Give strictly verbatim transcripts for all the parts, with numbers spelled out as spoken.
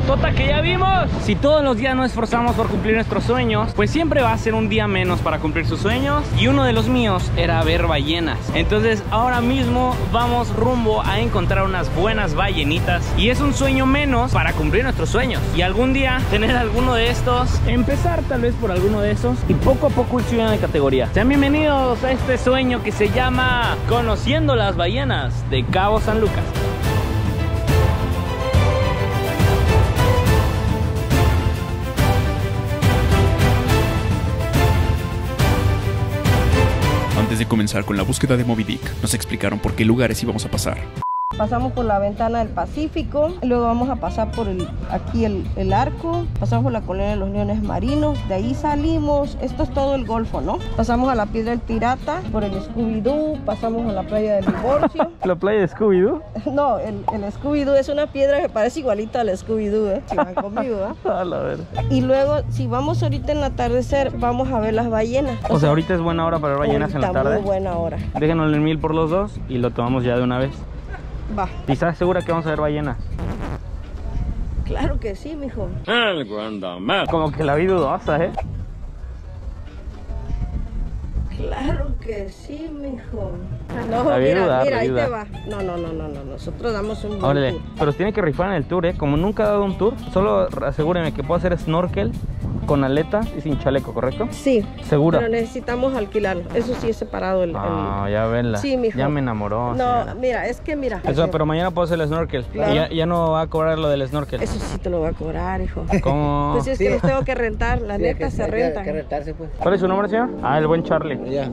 granotota que ya vimos. Si todos los días nos esforzamos por cumplir nuestros sueños, pues siempre va a ser un día menos para cumplir sus sueños. Y uno de los míos era ver ballenas. Entonces ahora mismo vamos rumbo a encontrar unas buenas ballenitas. Y es un sueño menos para cumplir nuestros sueños. Y algún día tener alguno de estos, empezar tal vez por alguno de esos y poco a poco ir subiendo de categoría. Sean bienvenidos a este sueño que se llama Conociendo las Ballenas de Cabo San Lucas. Antes de comenzar con la búsqueda de Moby Dick, nos explicaron por qué lugares íbamos a pasar. Pasamos por la ventana del Pacífico, luego vamos a pasar por el, aquí el, el arco, pasamos por la colonia de los leones marinos, de ahí salimos, esto es todo el golfo, ¿no? Pasamos a la piedra del pirata, por el Scooby-Doo, pasamos a la playa del divorcio. ¿La playa de Scooby-Doo? No, el, el Scooby-Doo es una piedra que parece igualita al Scooby-Doo, ¿eh? Si van conmigo, ¿eh? A la verdad. Y luego, si vamos ahorita en el atardecer, vamos a ver las ballenas. O, o sea, sea, ahorita es buena hora para ver ballenas en la tarde. Muy buena hora. Déjenos el mil por los dos y lo tomamos ya de una vez. Va. ¿Y estás segura que vamos a ver ballenas? Claro que sí, mijo. El Guandamar. Como que la vi dudosa, ¿eh? Claro que sí, mijo. No, la mira, dudar, mira, ahí dudar. te va. No, no, no, no, no. Nosotros damos un buen Órale, tour. pero tiene que rifar en el tour, ¿eh? Como nunca he dado un tour, solo asegúreme que puedo hacer snorkel con aletas y sin chaleco, ¿correcto? Sí. ¿Segura? Pero necesitamos alquilarlo. Eso sí es separado el... Ah, el... ya venla. Sí, mijo. Ya me enamoró. No, señora. mira, es que mira. Eso, pero mañana puedo hacer el snorkel. Claro. Y ya, ya no va a cobrar lo del snorkel. Eso sí te lo voy a cobrar, hijo. ¿Cómo? Pues es Sí. que los tengo que rentar. La Sí, neta que- se hay que- rentan. hay que rentarse, pues. ¿Cuál es su nombre, señor? Ah, el buen Charlie. Ya.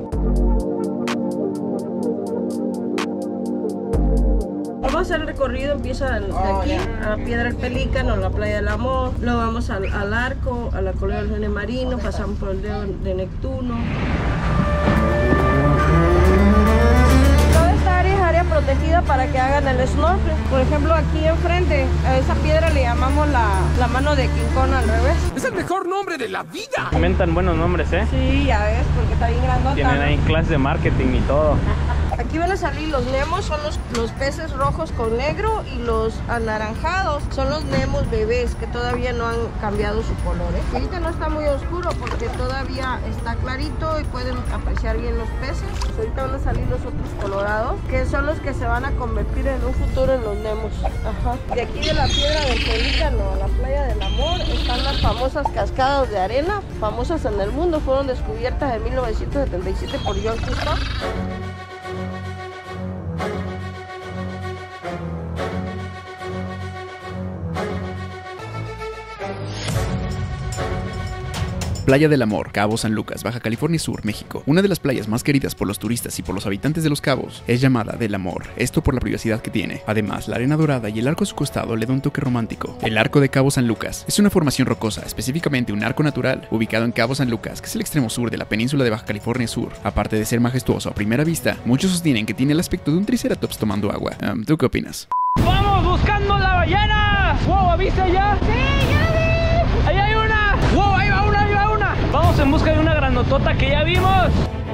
Vamos a hacer el recorrido, empieza de Oh, aquí, ya. a la Piedra del Pelícano, la Playa del Amor, luego vamos al, al arco, a la colonia de los leones marinos, pasamos por el dedo de Neptuno. Toda esta área es área protegida para que hagan el snorkel. Por ejemplo, aquí enfrente, a esa piedra le llamamos la, la mano de King Kong al revés. ¡Es el mejor nombre de la vida! Inventan buenos nombres, ¿eh? Sí, ya ves, porque está bien grandota. Tienen ahí clases de marketing y todo. Aquí van a salir los nemos, son los, los peces rojos con negro, y los anaranjados son los nemos bebés que todavía no han cambiado su color, ¿eh? Y ahorita no está muy oscuro porque todavía está clarito y pueden apreciar bien los peces. Ahorita van a salir los otros colorados, que son los que se van a convertir en un futuro en los nemos. Ajá. De aquí de la Piedra del Pelícano a la Playa del Amor están las famosas cascadas de arena, famosas en el mundo, fueron descubiertas en mil novecientos setenta y siete por John Cousteau. Playa del Amor, Cabo San Lucas, Baja California Sur, México. Una de las playas más queridas por los turistas y por los habitantes de Los Cabos es llamada del Amor, esto por la privacidad que tiene. Además, la arena dorada y el arco a su costado le da un toque romántico. El Arco de Cabo San Lucas es una formación rocosa, específicamente un arco natural, ubicado en Cabo San Lucas, que es el extremo sur de la península de Baja California Sur. Aparte de ser majestuoso a primera vista, muchos sostienen que tiene el aspecto de un triceratops tomando agua. Um, ¿Tú qué opinas? ¡Vamos buscando la ballena! ¡Wow! ¿Viste ya? ¡Sí, ya vi! ¡Ahí hay una! ¡Wow! ¡Ahí va una! ¡Ahí va una! Vamos en busca de una granotota que ya vimos.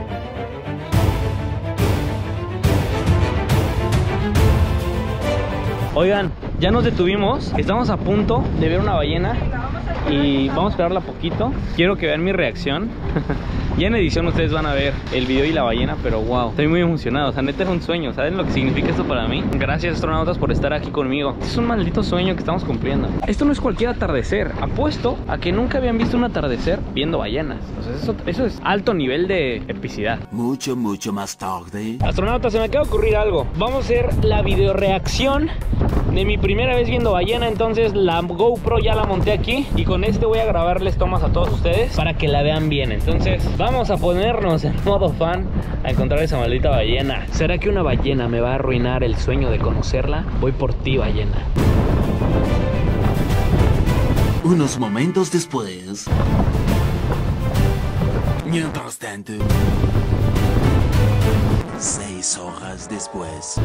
Oigan, ya nos detuvimos. Estamos a punto de ver una ballena y vamos a esperarla poquito. Quiero que vean mi reacción. Ya en edición ustedes van a ver el video y la ballena, pero wow, estoy muy emocionado. O sea, neta es un sueño. ¿Saben lo que significa esto para mí? Gracias, astronautas, por estar aquí conmigo. Es un maldito sueño que estamos cumpliendo. Esto no es cualquier atardecer. Apuesto a que nunca habían visto un atardecer viendo ballenas. Entonces eso, eso es alto nivel de epicidad. Mucho, mucho más tarde. Astronautas, se me acaba de ocurrir algo. Vamos a hacer la video reacción de mi primera vez viendo ballena. Entonces la GoPro ya la monté aquí y con este voy a grabarles tomas a todos ustedes para que la vean bien. Entonces vamos a ponernos en modo fan a encontrar esa maldita ballena. ¿Será que una ballena me va a arruinar el sueño de conocerla? Voy por ti, ballena. Unos momentos después. Mientras tanto. Seis horas después.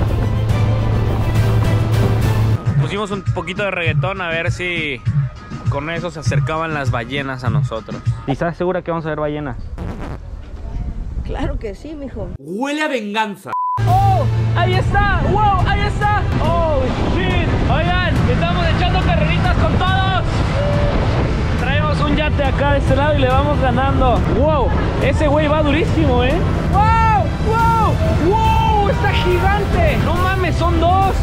Pusimos un poquito de reggaetón a ver si con eso se acercaban las ballenas a nosotros. ¿Y estás segura que vamos a ver ballenas? Claro que sí, mijo. Huele a venganza. ¡Oh! ¡Ahí está! ¡Wow! ¡Ahí está! ¡Oh, shit! Oigan, estamos echando carreritas con acá de este lado y le vamos ganando. Wow, ese güey va durísimo, ¿eh? Wow, wow, wow, está gigante. No mames, son dos.